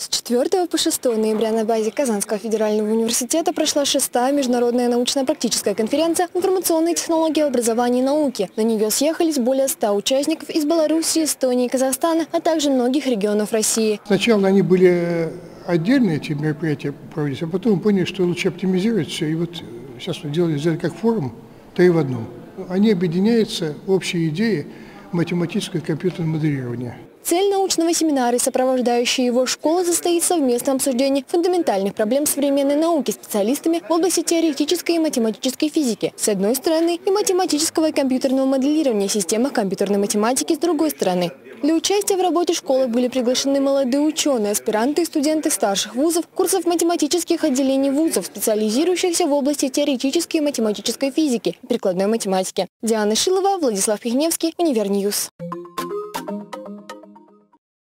С 4 по 6 ноября на базе Казанского федерального университета прошла 6-я международная научно-практическая конференция «Информационные технологии в образовании и науке». На нее съехались более 100 участников из Беларуси, Эстонии и Казахстана, а также многих регионов России. Сначала они были отдельные, эти мероприятия проводились, а потом поняли, что лучше оптимизировать все. И вот сейчас мы сделали как форум, 3 в 1. Они объединяются в общей идее математического и компьютерного моделирования. Цель научного семинара и сопровождающая его школы состоит в совместном обсуждении фундаментальных проблем современной науки специалистами в области теоретической и математической физики с одной стороны и математического и компьютерного моделирования в системах компьютерной математики с другой стороны. Для участия в работе школы были приглашены молодые ученые, аспиранты и студенты старших вузов, курсов математических отделений вузов, специализирующихся в области теоретической и математической физики и прикладной математики. Диана Шилова, Владислав Пихневский, Универньюз.